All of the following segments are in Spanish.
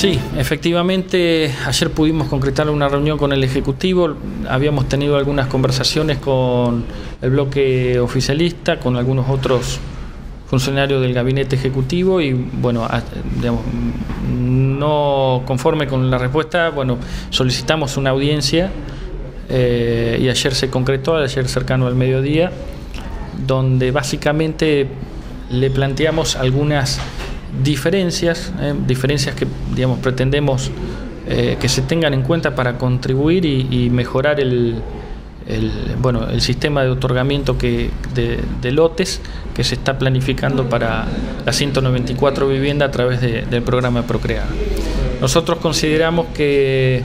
Sí, efectivamente, ayer pudimos concretar una reunión con el Ejecutivo, habíamos tenido algunas conversaciones con el bloque oficialista, con algunos otros funcionarios del gabinete ejecutivo y, bueno, digamos, no conforme con la respuesta, bueno, solicitamos una audiencia y ayer se concretó, ayer cercano al mediodía, donde básicamente le planteamos algunas diferencias que, digamos, pretendemos que se tengan en cuenta para contribuir y mejorar el sistema de otorgamiento de lotes que se está planificando para las 194 viviendas a través del programa Procrear. Nosotros consideramos que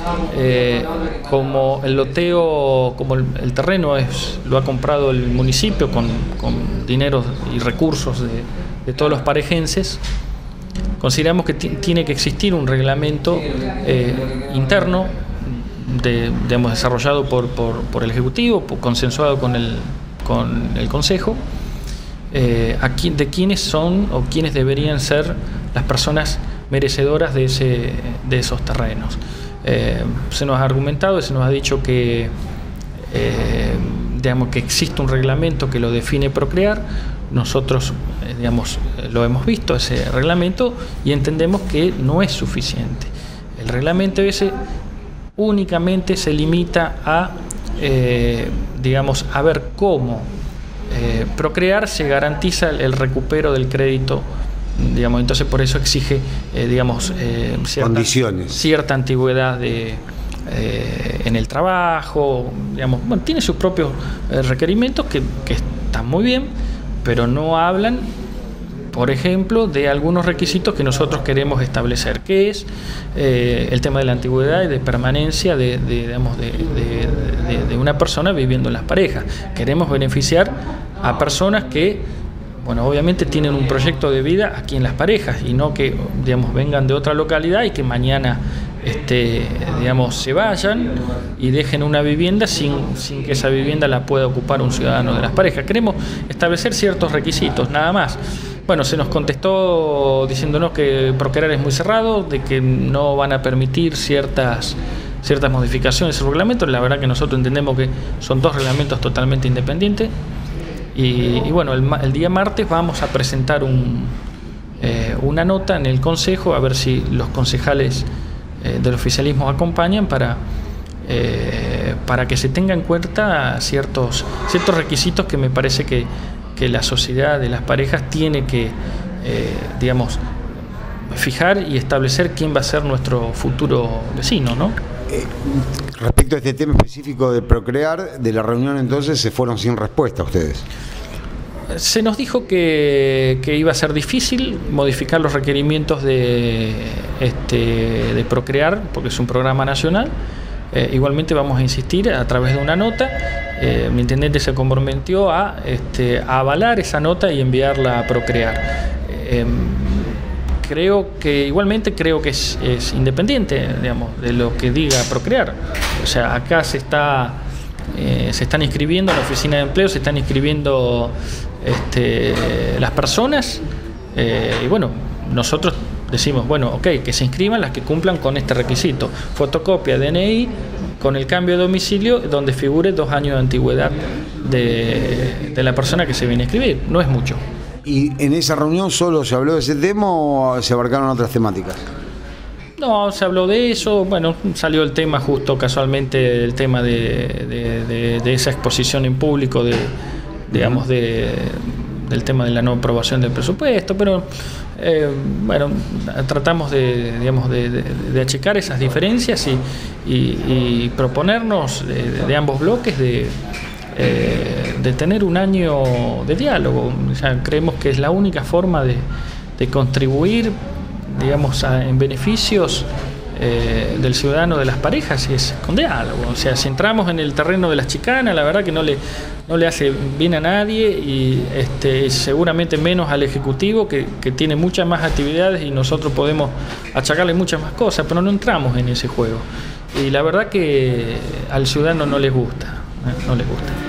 como el loteo, como el terreno lo ha comprado el municipio con dinero y recursos de todos los parejenses, consideramos que tiene que existir un reglamento interno digamos, desarrollado por el Ejecutivo, consensuado con el Consejo, de quiénes son o quiénes deberían ser las personas merecedoras de esos terrenos. Se nos ha argumentado y se nos ha dicho que digamos que existe un reglamento que lo define Procrear. Nosotros digamos, lo hemos visto ese reglamento y entendemos que no es suficiente. El reglamento ese únicamente se limita a digamos, a ver cómo Procrear se garantiza el recupero del crédito, digamos, entonces por eso exige digamos, cierta antigüedad en el trabajo, digamos, bueno, tiene sus propios requerimientos que están muy bien, pero no hablan, por ejemplo, de algunos requisitos que nosotros queremos establecer, que es el tema de la antigüedad y de permanencia de una persona viviendo en las parejas. Queremos beneficiar a personas que, bueno, obviamente tienen un proyecto de vida aquí en las parejas y no que, digamos, vengan de otra localidad y que mañana digamos, se vayan y dejen una vivienda sin que esa vivienda la pueda ocupar un ciudadano de las parejas. Queremos establecer ciertos requisitos, nada más. Bueno, se nos contestó diciéndonos que Procrear es muy cerrado, de que no van a permitir ciertas modificaciones del reglamento. La verdad que nosotros entendemos que son dos reglamentos totalmente independientes. Y bueno, el día martes vamos a presentar una nota en el Consejo, a ver si los concejales del oficialismo acompañan para que se tenga en cuenta ciertos requisitos que me parece que la sociedad de las parejas tiene que digamos, fijar y establecer quién va a ser nuestro futuro vecino, ¿no? Respecto a este tema específico de Procrear, de la reunión entonces se fueron sin respuesta ustedes. Se nos dijo que iba a ser difícil modificar los requerimientos de Procrear, porque es un programa nacional. Igualmente vamos a insistir a través de una nota. Mi intendente se comprometió a avalar esa nota y enviarla a Procrear. Igualmente creo que es independiente, digamos, de lo que diga Procrear. O sea, acá se están inscribiendo en la oficina de empleo, se están inscribiendo las personas y bueno, nosotros decimos, bueno, ok, que se inscriban las que cumplan con este requisito: fotocopia, DNI, con el cambio de domicilio donde figure 2 años de antigüedad de la persona que se viene a inscribir. No es mucho. ¿Y en esa reunión solo se habló de ese tema o se abarcaron otras temáticas? No, se habló de eso. Bueno, salió el tema justo casualmente, el tema de esa exposición en público digamos, del tema de la no aprobación del presupuesto, pero bueno, tratamos de achicar esas diferencias y proponernos de ambos bloques de tener un año de diálogo. O sea, creemos que es la única forma de contribuir, digamos, en beneficios del ciudadano de las parejas, es con diálogo. O sea, si entramos en el terreno de las chicanas, la verdad que no le hace bien a nadie y seguramente menos al Ejecutivo, que tiene muchas más actividades y nosotros podemos achacarle muchas más cosas, pero no entramos en ese juego. Y la verdad que al ciudadano no les gusta, no les gusta.